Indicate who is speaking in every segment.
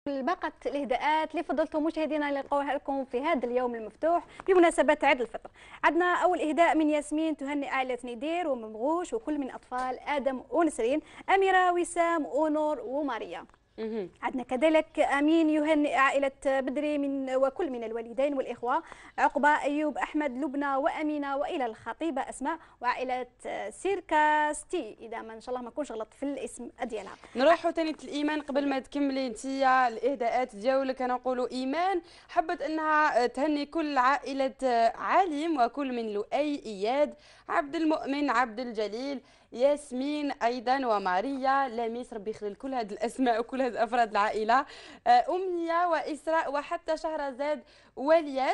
Speaker 1: باقة الإهداءات اللي فضلتم مشاهدينا نلقاوها لكم في هذا اليوم المفتوح بمناسبة عيد الفطر. عندنا أول إهداء من ياسمين تهنئ عائلة ندير وممغوش وكل من أطفال آدم ونسرين، أميرة وسام ونور وماريا. عندنا كذلك أمين يهنئ عائلة بدري وكل من الوالدين والإخوة، عقبة أيوب أحمد لبنى وأمينة وإلى الخطيبة أسماء وعائلة سيركاستي، إذا ما إن شاء الله ما نكونش غلط في الاسم ديالها.
Speaker 2: نروحوا ثاني الإيمان قبل ما تكملي انتيا الإهداءات ديالك. أنا نقولوا إيمان حبت أنها تهني كل عائلة عليم وكل من لؤي إياد عبد المؤمن عبد الجليل ياسمين ايضا وماريا لميس، ربي يخلي كل هذه الاسماء وكل هذه افراد العائله، امنيه واسراء وحتى شهرزاد والياس.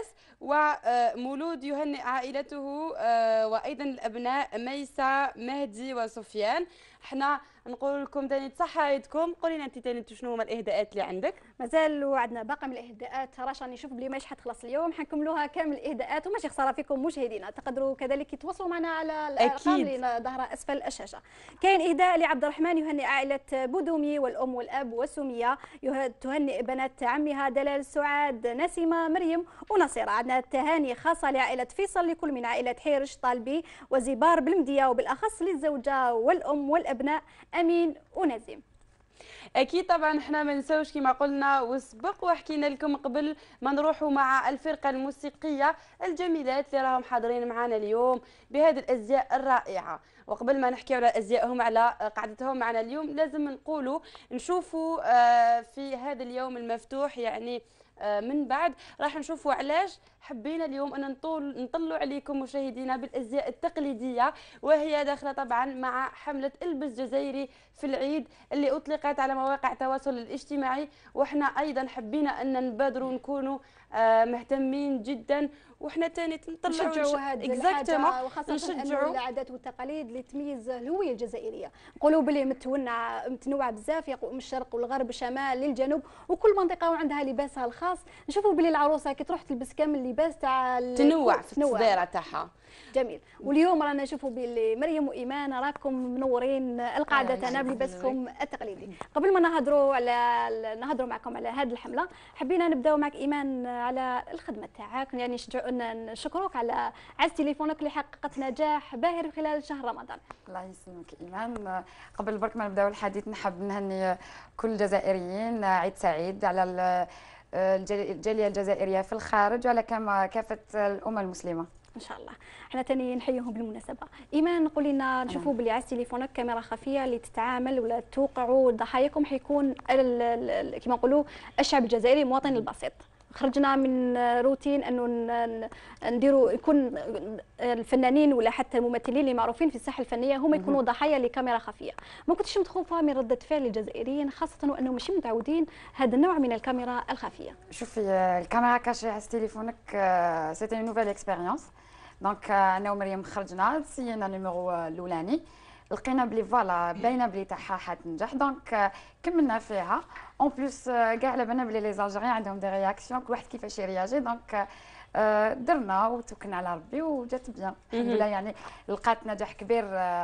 Speaker 2: ومولود يهنئ عائلته وايضا الابناء ميسه مهدي وسفيان. احنا نقول لكم ثاني تصحى عيدكم. قولي لنا انت ثاني شنو هما الاهداءات اللي عندك؟
Speaker 1: مازال عندنا باقي من الاهداءات، رشا نشوف بلي ماش حتخلص اليوم، حنكملوها كامل الاهداءات وماشي خساره فيكم مشاهدينا. تقدروا كذلك تتواصلوا معنا على الارقام اللي ظاهره اسفل الشاشه. كاين اهداء لعبد الرحمن يهنئ عائله بودومي والام والاب وسميه، تهنئ بنات عمها دلال سعاد نسيمه مريم ونصيره. عندنا تهاني خاصه لعائله فيصل لكل من عائله حيرش طالبي وزبار بالمديه، وبالاخص للزوجه والام والابناء امين ونزيم.
Speaker 2: اكيد طبعا احنا ما نساوش كما قلنا وسبق وحكينا لكم قبل ما نروحوا مع الفرقه الموسيقيه الجميلات اللي راهم حاضرين معنا اليوم بهذه الازياء الرائعه. وقبل ما نحكيو على ازيائهم على قعدتهم معنا اليوم لازم نقولوا نشوفوا في هذا اليوم المفتوح، يعني من بعد راح نشوفوا علاش حبينا اليوم ان نطلوا عليكم مشاهدينا بالازياء التقليديه، وهي داخله طبعا مع حمله البس جزائري في العيد اللي اطلقت على مواقع التواصل الاجتماعي. واحنا ايضا حبينا ان نبادروا نكونوا مهتمين جدا، وحنا ثاني
Speaker 1: نشجعوا هذه الحاجه، وخاصه انه العادات والتقاليد اللي تميز الهويه الجزائريه. نقولوا بلي متنوعه بزاف، من الشرق والغرب الشمال للجنوب، وكل منطقه وعندها لباسها الخاص. نشوفوا بلي العروسه كي تروح تلبس كامل اللباس تاع
Speaker 2: تنوع في التصديره تاعها.
Speaker 1: جميل. واليوم رانا نشوفوا بلي مريم وايمان راكم منورين القاعده تاعنا بلباسكم التقليدي. قبل ما نهضروا معكم على هذه الحمله، حبينا نبداو معك ايمان على الخدمه تاعك، يعني نشكروك على عز تليفونك اللي حققت نجاح باهر خلال شهر رمضان.
Speaker 3: الله يسلمك ايمان. قبل برك ما نبداو الحديث نحب نهني كل الجزائريين عيد سعيد على الجاليه الجزائريه في الخارج وعلى كافه الامه المسلمه
Speaker 1: ان شاء الله. احنا تاني نحييهم بالمناسبه. ايمان قولي لنا، نشوفوا باللي عايز تليفونك كاميرا خفيه اللي تتعامل ولا توقعوا ضحاياكم حيكون كما نقولوا الشعب الجزائري المواطن البسيط. خرجنا من روتين انه نديروا يكون الفنانين ولا حتى الممثلين اللي معروفين في الساحه الفنيه هم يكونوا ضحايا لكاميرا خفيه. ما كنتش متخوفه من رده فعل الجزائريين، خاصه وانهم ماشي متعودين هذا النوع من الكاميرا الخفيه؟
Speaker 3: شوفي الكاميرا كاشي على تليفونك سيتي اون نوفيل اكسبيريونس. دونك انا ومريم خرجنا سينا النيميرو الاولاني، لقينا بلي فوالا باينه بلي تاعها حتنجح، دونك كملنا فيها. اون بليس كاع على بالنا بلي لي زالجيريان عندهم دي رياكسيون كل واحد كيفاش يرياجي، دونك درنا وتوكلنا على ربي وجات بيان الحمد لله. يعني لقات نجاح كبير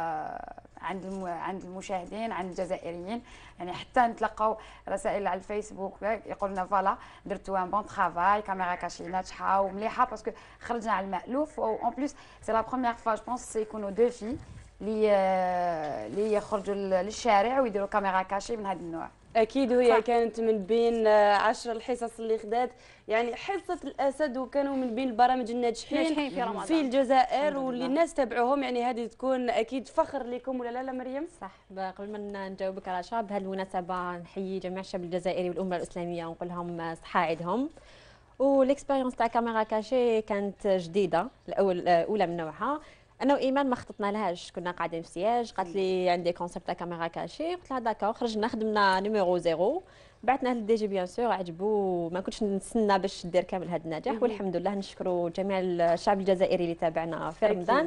Speaker 3: عند المشاهدين عند الجزائريين، يعني حتى نتلقاو رسائل على الفيسبوك يقول لنا فوالا درتو ان بون ترافاي، كاميرا كاشي ناجحه ومليحه باسكو خرجنا على المألوف. اون بليس سي لا بروميير فوا جو بونس يكونوا دو في اللي يخرجوا للشارع ويديروا كاميرا كاشي من هذا النوع.
Speaker 2: اكيد وهي كانت من بين 10 الحصص اللي خدات، يعني حصه الاسد، وكانوا من بين البرامج الناجحين في الجزائر واللي الناس تابعوهم. يعني هذه تكون اكيد فخر لكم ولا لا مريم؟
Speaker 4: صح. قبل ما نجاوبك على شاب بهذه المناسبه نحيي جميع الشعب الجزائري والامه الاسلاميه ونقول لهم صحه عيدهم. والاكسبيريونس تاع كاميرا كاشي كانت جديده، الاولى من نوعها. انا وايمان ما خططنا لهاش، كنا قاعدين في سياج، قالت لي عندي كونسيبت تاع كاميرا كاشي، قلت لها داكور. خرجنا خدمنا نيميرو زيرو، بعثناه للدي جي بيان سور، عجبو. ما كنتش نتسنى باش دير كامل هذا النجاح، والحمد لله نشكروا جميع الشعب الجزائري اللي تابعنا في رمضان.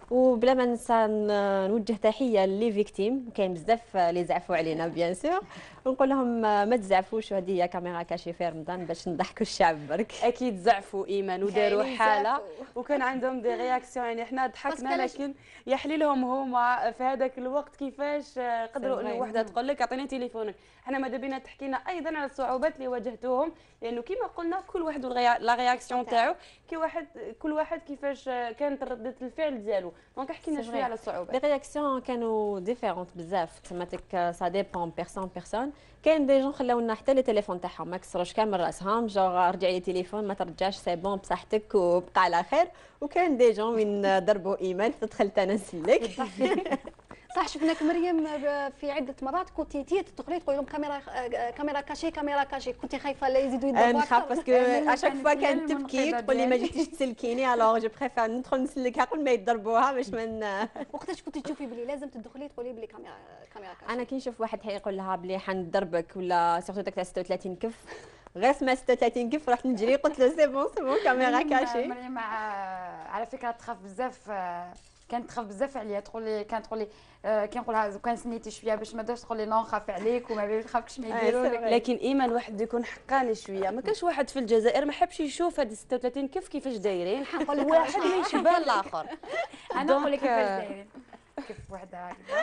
Speaker 4: وبلا ما ننسى نوجه تحيه لي فيكتيم، كاين بزاف اللي زعفوا علينا بيان سور، ونقول لهم ما تزعفوش، وهذه هي كاميرا كاشي في رمضان باش نضحكوا الشعب برك.
Speaker 2: اكيد زعفوا ايمان وداروا حاله وكان عندهم دي رياكسيون، يعني احنا ضحكنا لكن يحلي لهم هما في هذاك الوقت كيفاش قدروا انه وحده تقول لك اعطيني تليفونك. احنا ماذا بينا تحكينا ايضا على الصعوبات اللي واجهتوهم، لانه كما قلنا كل واحد لا رياكسيون تاعو، كل واحد كيفاش كانت ردة الفعل ديالو. دونك احكي لنا شويه على الصعوبات.
Speaker 4: لي رياكسيون كانوا ديفيرونت بزاف، تماتيك سا ديبون بيرسون. كاين دي جون خلاو لنا حتى لي تليفون تاعهم ما كسروش كامل راسهم، جوغ رجع لي تليفون ما ترجعش سي بون بصحتك وبقى على خير. وكاين دي جون وين ضربوا ايمان دخلت انا نسلك.
Speaker 1: صح شفناك مريم في عده مرات كنتي تدخلي تقولي لهم كاميرا كاشي، كنتي خايفه لا يزيدوا يضربوا اكثر.
Speaker 4: نخاف باسكو اشاك فوا كانت تبكي تقول لي ما جيتيش تسلكيني، الوغ جو بريفير ندخل نسلكها قبل ما يضربوها باش من.
Speaker 1: وقتاش كنتي تشوفي بلي لازم تدخلي تقولي بلي كاميرا كاشي؟
Speaker 4: انا كي نشوف واحد يقول لها بلي حنضربك ولا سيرتو داك تاع 36 كف، غير سما 36 كيف رحت نجري قلت له سي بون كاميرا كاشي.
Speaker 3: مريم على فكره تخاف بزاف، كانت تخاف بزاف عليا، كانت تقول لي كي نقولها لو كان سنيتي شويه باش ما تقدرش تقول لي نو نخاف عليك وما نخافكش ما يديروا لك.
Speaker 2: لكن ايمان واحد يكون حقاني شويه، ما كاش واحد في الجزائر ما حبش يشوف هاد 36 كيفاش دايرين،
Speaker 1: نقول لك
Speaker 2: واحد ما يشبه الاخر.
Speaker 3: انا نقول لك كيفاش دايرين، كيف وحده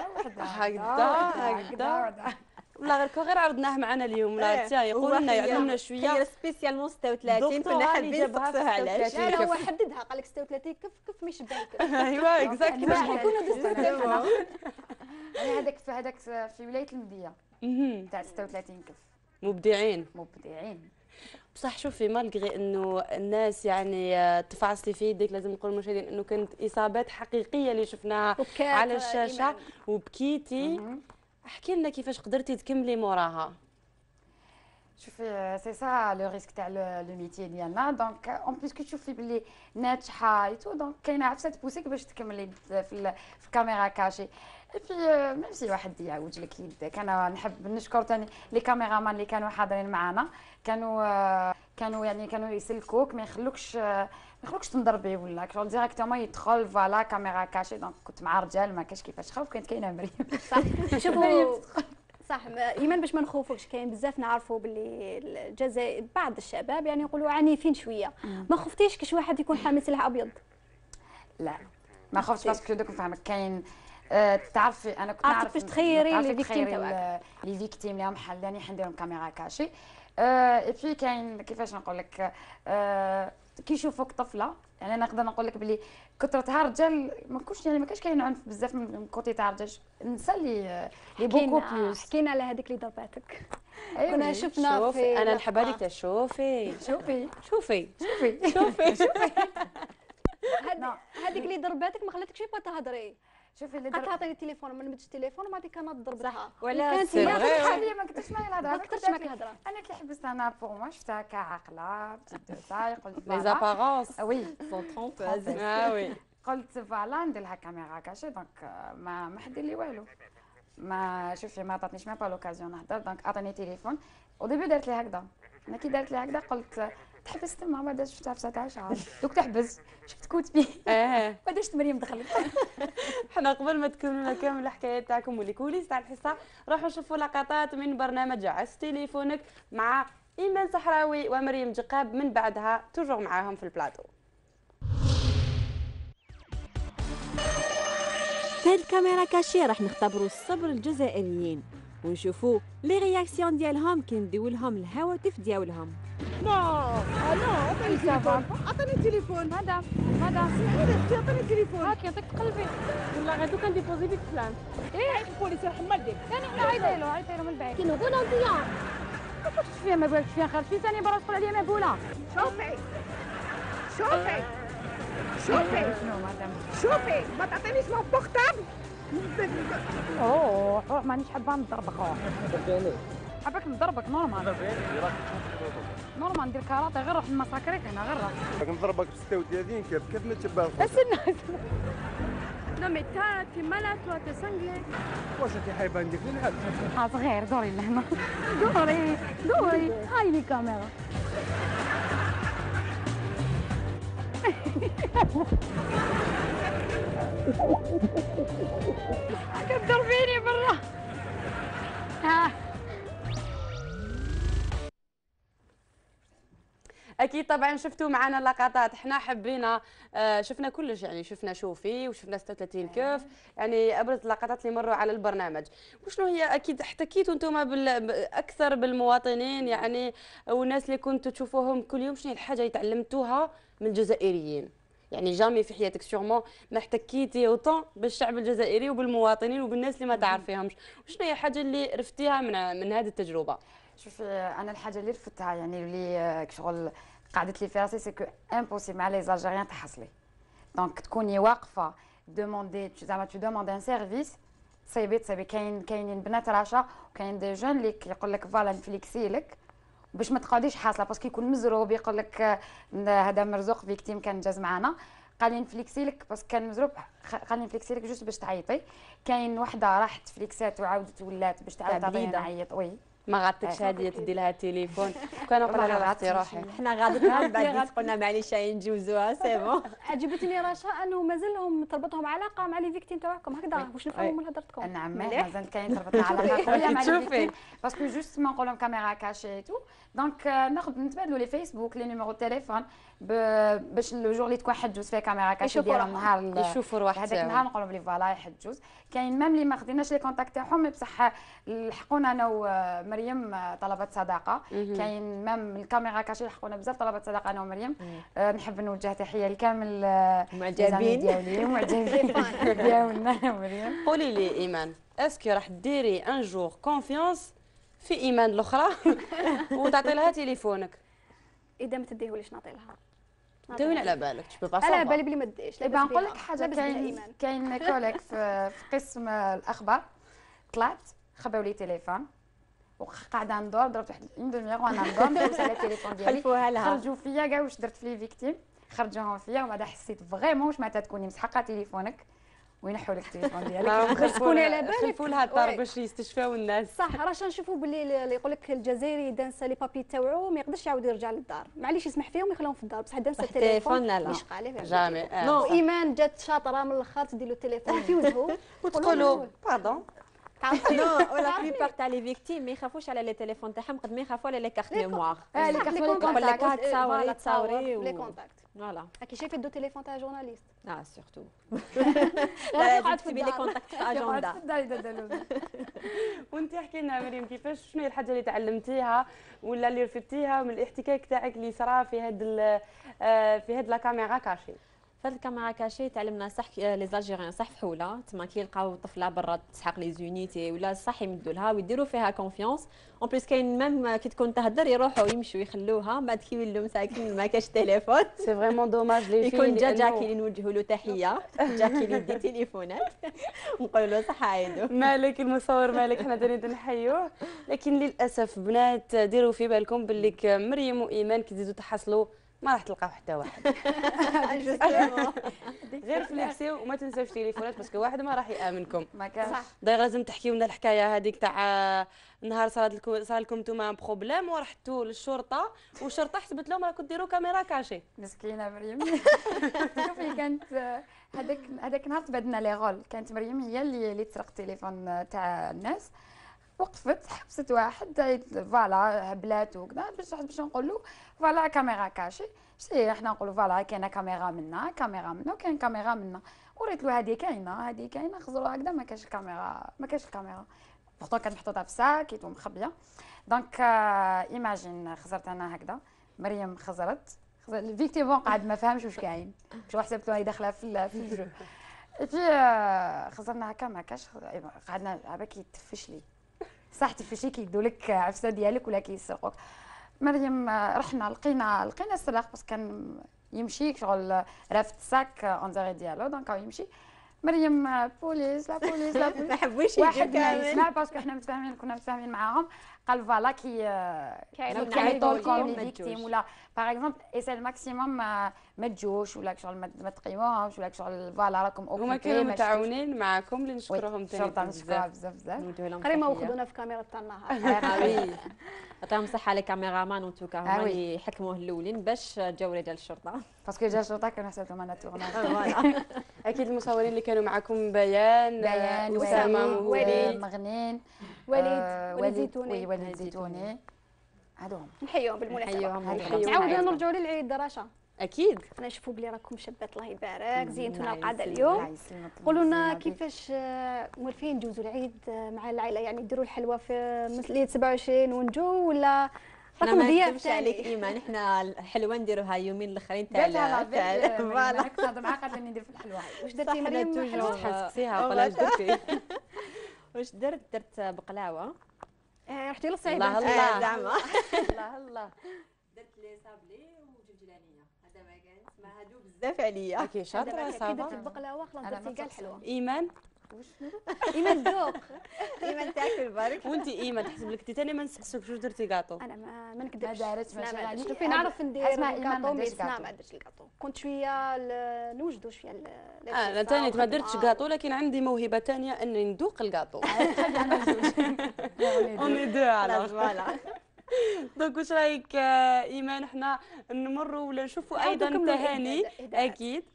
Speaker 2: هكذا والله غير عرضناه معنا اليوم، لا حتى يقولوا لنا يعلمنا شويه.
Speaker 4: هي سبيسيالمون 36 كنا حابين نسقسوها علاش.
Speaker 1: لا هو حددها قال لك 36 كيف ما يشبه لك.
Speaker 2: ايوا اكزاكتلي
Speaker 1: باش يكونوا
Speaker 3: هذاك في ولايه المديه تاع 36 كف
Speaker 2: مبدعين.
Speaker 3: بصح
Speaker 2: شوفي مالغري انه الناس يعني تفعصلي في يدك، لازم نقول للمشاهدين انه كانت اصابات حقيقيه اللي شفناها على الشاشه وبكيتي. احكي لنا كيفاش قدرتي تكملي موراها.
Speaker 3: شوفي سي سا لو ريسك تاع لو ميتي ديالنا، دونك اون بليس كي تشوفي بلي ناجحه اي تو، دونك كاينه عفسه تبوسيك باش تكملي في الكاميرا كاشي. في ميم سي واحد يعوج لك يدك. انا نحب نشكر ثاني لي كاميرامان اللي كانوا حاضرين معنا، كانوا يسلكوك، ما يخلوكش تنضربي ولا شغل ديريكتومون يدخل فوالا كاميرا كاشي. دونك كنت مع رجال ما كاش كيفاش تخاف، كانت كاينه مريم.
Speaker 1: صح شوفوا صح ايمان باش ما نخوفوكش، كاين بزاف نعرفوا باللي الجزائر بعض الشباب يعني يقولوا عنيفين شويه. ما خفتيش كاش واحد يكون حامل سلاح ابيض؟
Speaker 3: لا ما خفتش باسكو دوك نفهمك. كاين تعرفي انا كنت نعرف
Speaker 1: باش تخيري لي فيكتيم تاعك،
Speaker 3: لي فيكتيم اللي هم حلاني حنديرهم كاميرا كاشي. اي في كاين كيفاش نقول لك كي يشوفوك طفله، يعني انا نقدر نقول لك بلي كثرتها رجال ما كاش كاين عنف بزاف من كوتي تاع الرجال، النساء اللي بوكو بلوس.
Speaker 1: حكينا على هذيك اللي ضرباتك.
Speaker 3: أيوة
Speaker 1: كنا شفنا في
Speaker 2: انا نحب هذيك شوفي
Speaker 1: هذيك اللي ضرباتك ما خلاتكش تبقى تهضري.
Speaker 3: شوفي اللي
Speaker 1: تعطيني التليفون ما نمدش التليفون وما كانت ضربتها
Speaker 4: ولا
Speaker 1: كانت
Speaker 3: هي ما كنتش معايا الهضره،
Speaker 1: ما كنتش معاك الهضره.
Speaker 3: انا كي حبست انا بور ما شفتها كعاقله بتدوسا قلت
Speaker 2: لي زابارونس
Speaker 3: وي
Speaker 4: سون ترومب.
Speaker 2: وي
Speaker 3: قلت فوالا ندير لها كاميرا كاشي. دونك ما حد لي والو، ما شوفي ما عطاتنيش ما با لوكازيون نهضر. دونك عطاني تليفون وديبي دارت لي هكذا. انا كي دارت لي هكذا قلت تحبس تما، ما داش شفتها في 19 دوك تحبس شفت كوتبي ما داش مريم دخلت.
Speaker 2: حنا قبل ما تكملوا كامل الحكايات تاعكم واللي كوليس تاع الحصه، راحوا نشوفوا لقطات من برنامج عس تليفونك مع ايمان صحراوي ومريم جقاب، من بعدها توجور معاهم في البلاطو.
Speaker 5: في الكاميرا كاشي راح نختبروا الصبر الجزائريين ونشوفوا لي رياكسيون ديالهم كي نديو لهم الهواتف ديالهم.
Speaker 6: عطيني التليفون.
Speaker 3: مدام
Speaker 6: عطيني التليفون.
Speaker 3: هاك يعطيك قلبي
Speaker 6: والله غادي كان ديبوزي بك فلان. عيط البوليس يرحم والديك.
Speaker 3: ثاني حنا عيطي له من بعيد.
Speaker 6: كي نقول انتيا
Speaker 3: ما قلتش فيها ما بالكش فيها خرجتي ثاني برا تقول عليا مهبوله.
Speaker 6: شوفي
Speaker 3: شنو مدام
Speaker 6: شوفي ما تعطينيش مون بورتابل.
Speaker 3: اوه مانيش حابه نضربك. حبك نضربك نورمال ندير كاراتي غير روح نمساكريك هنا غير
Speaker 7: راك نضربك ب 36 كيف نتشبه
Speaker 6: استنى نو مي تي مالات تي سانغلي.
Speaker 7: واش انت حايبه نديك للحد؟
Speaker 3: صغير دوري لهنا دوري هاي لي كاميرا. كتضربيني برا.
Speaker 2: اكيد طبعا شفتوا معنا لقطات، احنا حبينا شفنا كلش، يعني شفنا شوفي وشفنا 36 كيف، يعني ابرز اللقطات اللي مروا على البرنامج. وشنو هي اكيد احتكيتوا انتم اكثر بالمواطنين يعني والناس اللي كنتوا تشوفوهم كل يوم، شنو هي الحاجه اللي تعلمتوها من الجزائريين؟ يعني جامي في حياتك سيغمون ما احتكيتي اوطون بالشعب الجزائري وبالمواطنين وبالناس اللي ما تعرفيهمش، وشنو هي الحاجه اللي رفتيها من هذه التجربه؟
Speaker 3: شوفي انا الحاجه اللي رفدتها يعني اللي شغل قعدت لي في راسي سي كو امبوسيبل مع لي زالجيريان تحصلي. دونك تكوني واقفه دوموندي زعما تو دوموند ان سيرفيس تصيبي كاينين بنات راشا وكاين دي جون اللي يقول لك فوالا نفليكسي لك باش ما تقعديش حاصله باسكو يكون مزروب يقول لك هذا مرزوق فيكتيم كان جاز معنا قال لي نفليكسي لك باسكو كان مزروب قال لي نفليكسي لك جوست باش تعيطي. كاين وحده راحت فليكسات وعاودت ولات باش تعاود تعطيني نعيط وي
Speaker 2: ما غاتكش هاديه تدي لها التليفون كان نقول لها غاتي روحي
Speaker 4: حنا غادرنا بعد قلنا معليش نجوزوها سي بون.
Speaker 1: عجبتني رشا انه مازالهم تربطهم علاقه مع لي فيكتيم تاعكم هكذا واش نفهموا من هضرتكم.
Speaker 3: نعم مازال كاين تربطنا علاقه قويه مع لي فيكتيم باسكو جوست ما نقول لهم كاميرا كاشي تو دونك ناخذ نتبادلوا لي فيسبوك لي نيميرو تيليفون باش لو جور اللي تكون حجوز فيها كاميرا كاشي ديالهم نهار
Speaker 2: يشوفوا رواحهم
Speaker 3: هذاك النهار نقول لهم لي فوالا يحجوز. كاين ميم اللي ما خديناش لي كونتاكت تاعهم بصح لحقونا انا ومريم طلبات صداقه. كاين ميم الكاميرا كاشي لحقونا بزاف طلبات صداقه انا ومريم. نحب نوجه تحيه لكامل
Speaker 4: المعجبين
Speaker 3: ديالي معجبين ديالنا انا ومريم.
Speaker 2: قولي لي ايمان اسكو راح ديري ان جور كونفيونس في ايمان الاخرى وتعطي لها تليفونك؟
Speaker 1: اذا ما تديهوليش نعطي لها
Speaker 2: دوين على بالك تشبي با
Speaker 1: على بالي بلي ما ديش.
Speaker 3: دابا نقول لك حاجه كاين كوليك في قسم الاخبار طلعت خباو لي تليفون وقاعده ندور ضربت واحد اون دوميير وانا ندور ندوز على التليفون ديالي خرجوا فيا كاع واش درت في لي فيكتيم خرجوهم فيا وبعد حسيت فريمون واش معناتها تكوني مسحقه تليفونك وينحوا لك التليفون ديالك
Speaker 1: تكوني على بالك
Speaker 2: خلفوا لها الدار باش يستشفاو الناس.
Speaker 1: صح راه نشوفوا باللي اللي يقول لك الجزائري دانسا لي بابي تاوعو ما يقدرش يعاود يرجع للدار معليش يسمح فيهم ويخليهم في الدار بصح دانسا التليفون
Speaker 4: لا
Speaker 1: مش قالي
Speaker 2: جامي
Speaker 1: ايمان جات شاطره من الاخر تدير له التليفون في وجهه
Speaker 2: وتقولوا باردون
Speaker 4: نو ولا بليبار تاع لي فيكتيم ما يخافوش على لي تيليفون تاعهم قد ما يخافوا على لي كارت ميموار.
Speaker 1: لي كارت ميموار
Speaker 4: تصاوري
Speaker 1: لي كونتاكت
Speaker 4: فوالا
Speaker 1: كي شايفه دو تليفون تاع جورناليست
Speaker 4: سورتو لا تكتبي لي كونتاكت في اجندا.
Speaker 2: وانت احكي لنا مريم كيفاش شنو هي الحاجه اللي تعلمتيها ولا اللي رفدتيها من الاحتكاك تاعك اللي صرا في هاد لا كاميرا كاشي؟
Speaker 4: في هاد الكاميرا كاشي تعلمنا صح لي زالجيريان صح فحوله تما كي يلقاو طفله برا تسحق لي زونيتي ولا صح يمدوا لها ويديروا فيها كونفيونس. اون بليس كاين ميم كي تكون تهدر يروحوا يمشوا يخلوها بعد كي يولوا مساكين ما كاش تليفون.
Speaker 2: سي فريمون دوماج لي في
Speaker 4: يكون جاكي اللي نوجهوا له تحيه جاكي اللي يدي تليفونات ونقولوا له صح عايدو
Speaker 2: مالك المصور مالك حنا دايرين نحيوه. لكن للاسف بنات ديروا في بالكم باللي مريم وايمان كي تزيدوا تحصلوا ما راح تلقاو حتى واحد. غير فليكسيو وما تنساوش تليفونات باسكو واحد ما راح يامنكم.
Speaker 3: ما كانش
Speaker 2: داير لازم تحكيو لنا الحكايه هذيك تاع نهار صار لكم نتوما بروبليم ورحتوا للشرطه والشرطه حسبت لهم راكم ديروا كاميرا كاشي.
Speaker 3: مسكينه مريم. شوفي كانت هذاك النهار تبادلنا لي غول. كانت مريم هي اللي تسرق التليفون تاع الناس وقفت حبست واحد فوالا هبلات وكذا باش نقول له فوالا كاميرا كاشي. شتي احنا نقولوا فوالا كاينه كاميرا منا وكاين كاميرا منا وريت له هذه كاينه خزروا هكذا ما كاش الكاميرا بورتون كانت محطوطه في ساك ومخبيه. دونك ايماجين خزرت انا هكذا مريم خزرت الفيكتيم قاعد ما فهمش واش كاين شو حسبت له داخله في الجو خزرنا هكا ما كاش قعدنا عبا كيتفش لي صح تفشي كيدوا لك عفسه ديالك ولا كيسرقوك. مريم رحنا لقينا السراق بس كان يمشي شغل رافد الساك اونزاري ديالو دونك يمشي مريم بوليس لا بوليس
Speaker 4: ما حبوش
Speaker 3: واحد ما يسمع باسكو كنا متفاهمين معاهم قال فوالا
Speaker 1: كيعيطوا
Speaker 3: لكم لي فيكتيم ولا باغ اكزومبل ايسال الماكسيموم ما تجوش ولا شغل ما تقيموهمش ولا شغل فوالا راكم اوكي.
Speaker 2: هما كانوا متعاونين معكم اللي نشكرهم ثاني
Speaker 3: الشرطه نشكرها بزاف
Speaker 1: قريبه وخذونا في كاميرا تاع النهار.
Speaker 4: يعطيهم الصحه على كاميرامان وتوكا هما اللي حكموه الاولين باش جاو رجال الشرطه
Speaker 3: باسكو جا الشرطه كانوا حسبتهم انا تورناج.
Speaker 2: اكيد المصورين اللي كانوا معكم بيان اسامه
Speaker 3: وليد مغنين
Speaker 1: وليد زيتوني
Speaker 3: وليد زيتوني هذوهم
Speaker 1: نحييهم بالمناسبه.
Speaker 2: نحييهم.
Speaker 1: تعاودنا نرجعوا للعيد رشا.
Speaker 2: اكيد
Speaker 1: انا نشوفوا بلي راكم شبات الله يبارك زينتونا القعده اليوم. قولوا لنا كيفاش موالفين ندوزوا العيد مع العائله يعني نديروا الحلوه في ليله 27 ونجو ولا
Speaker 4: راكم ضياف عليك ايمان. احنا الحلوه نديروها يومين الاخرين تاع
Speaker 3: فوالا كنت نهضر معاها قالت لي ندير في الحلوه.
Speaker 1: واش درتي مريم حلوه؟
Speaker 4: تحسسيها ولا واش درتي؟ واش درت بقلاوه.
Speaker 1: رحتي للصعيد.
Speaker 4: الله الله زعما
Speaker 2: الله الله.
Speaker 4: درت لي صابلي وجلجلانيه. هذا ما كان اسمها هادو بزاف عليا.
Speaker 2: اوكي شاطره
Speaker 1: كي درتي البقلاوه خلاص درتي كاع الحلوه.
Speaker 2: ايمان
Speaker 1: ايمان الذوق.
Speaker 4: ايمان تاكل برك.
Speaker 2: وانت ايمان تحسب لك ثاني ما نسقسوك واش درتي كاطو.
Speaker 1: انا ما نكذبش.
Speaker 3: ما دارتش ماشي
Speaker 1: يعني شوفي نعرف ندير الكاطو مي سنا ما درتش الكاطو. كنت شويه نوجدوا شويه
Speaker 2: انا ثاني ما درتش كاطو لكن عندي موهبه ثانيه اني ندوق الكاطو. اوني دو على
Speaker 4: فوالا.
Speaker 2: دونك واش رايك ايمان احنا نمروا ولا نشوفوا ايضا تهاني؟ اكيد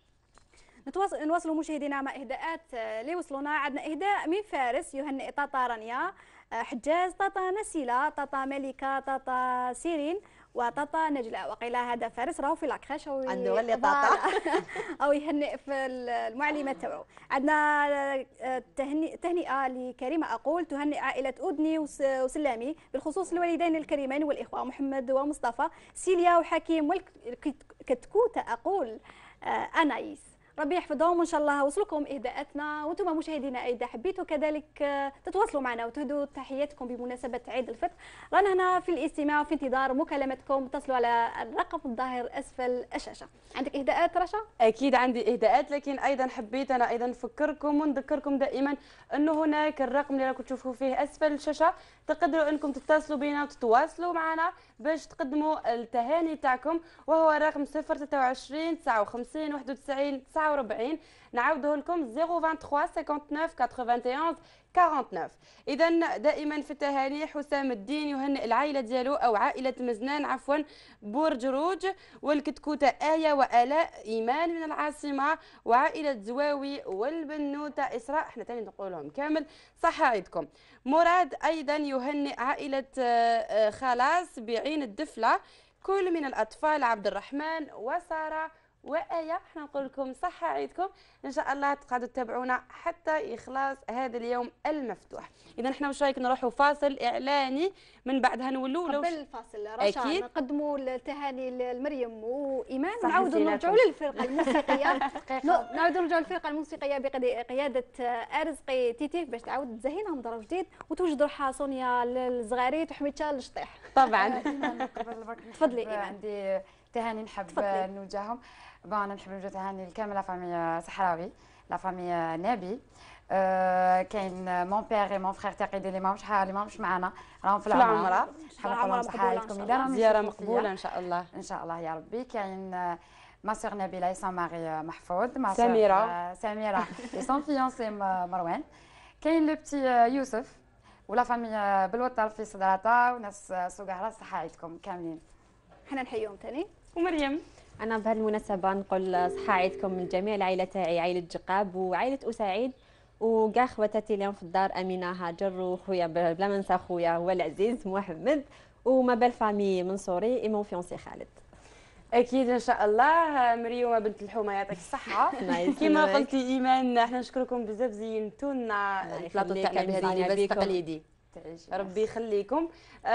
Speaker 1: نواصلوا مشاهدينا مع اهداءات اللي وصلونا. عندنا اهداء من فارس يهنئ طاطا رانيا حجاز، طاطا نسيله، طاطا ملكه، طاطا سيرين وطاطا نجله. وقيل هذا فارس راهو في لاكريش او
Speaker 4: عنده ولي طاطا
Speaker 1: او يهنئ في المعلمه تاعو. عندنا تهنئه لكريمه اقول تهنئ عائله اودني وسلامي بالخصوص الوالدين الكريمين والاخوه محمد ومصطفى، سيليا وحكيم والكتكوته اقول انايس. ربي يحفظهم وان شاء الله وصلكم اهداءاتنا. وانتم مشاهدينا اذا حبيتوا كذلك تتواصلوا معنا وتهدوا تحياتكم بمناسبه عيد الفطر، رانا هنا في الاستماع وفي انتظار مكالمتكم. اتصلوا على الرقم الظاهر اسفل الشاشه. عندك اهداءات رشا؟
Speaker 2: اكيد عندي اهداءات، لكن ايضا حبيت انا ايضا نفكركم ونذكركم دائما انه هناك الرقم اللي راكم تشوفوا فيه اسفل الشاشه، تقدروا انكم تتصلوا بنا وتتواصلوا معنا باش تقدموا التهاني تاعكم، وهو رقم 023 59 91 49. نعاوده لكم 023 59 91 49. اذا دائما في التهاني حسام الدين يهنئ العائله ديالو او عائله مزنان عفوا برج روج، والكتكوته ايه والاء ايمان من العاصمه، وعائله زواوي والبنوته اسراء. احنا ثاني نقول لهم كامل صحه عيدكم. مراد ايضا يهنئ عائله خلاص بعين الدفله، كل من الاطفال عبد الرحمن وساره وآية. احنا نقول لكم صحة عيدكم، ان شاء الله تقعدوا تتابعونا حتى يخلص هذا اليوم المفتوح. اذا احنا واش رايك نروحوا فاصل اعلاني من بعدها نولوا
Speaker 1: قبل الفاصل رشا نقدموا التهاني لمريم وايمان، نعاودوا نرجعوا للفرقه الموسيقيه نعاودوا نرجعوا للفرقه الموسيقيه بقياده ارزقي تيتي باش تعاود تزهينهم ضرب جديد وتوجد روحها سونيا للصغاريت وحميتها للشطيح.
Speaker 2: طبعا
Speaker 1: تفضلي ايمان.
Speaker 3: عندي تهاني نحب نوجههم. انا نحب نوجه تهاني لكامل لا فامي صحراوي، لا فامي نابي. كاين مون بيغ اي مون فخير تاقيدي اللي ماهمش معنا راهم في العمره. نحب نقول لهم صحه عيدكم اذا راهم
Speaker 2: زياره مقبوله ان شاء الله.
Speaker 3: ان شاء الله يا ربي. كاين ما سور نبيله سون ماري محفوظ، ما سميره سون فيونسي مروان. كاين لو بتي يوسف ولا فامي بالوتر في صدراته وناس سوقهره صحه عيدكم كاملين.
Speaker 1: حنا نحييهم ثاني.
Speaker 2: ومريم
Speaker 4: انا بهالمناسبه نقول صحه عيدكم من جميع العائله تاعي، عائله جقاب وعائله اسعيد وكاع خواتاتي اليوم في الدار، امينه هاجر وخويا بلا ما ننسى خويا هو العزيز محمد وما بال فامي منصوري اي مون فيونسي خالد.
Speaker 2: اكيد ان شاء الله. مريومه بنت الحومه يعطيك الصحه. كما قلتي ايمان احنا نشكركم بزاف، زينتونا البلاطو تاعنا بهذه اللباس التقليدي. ربي يخليكم.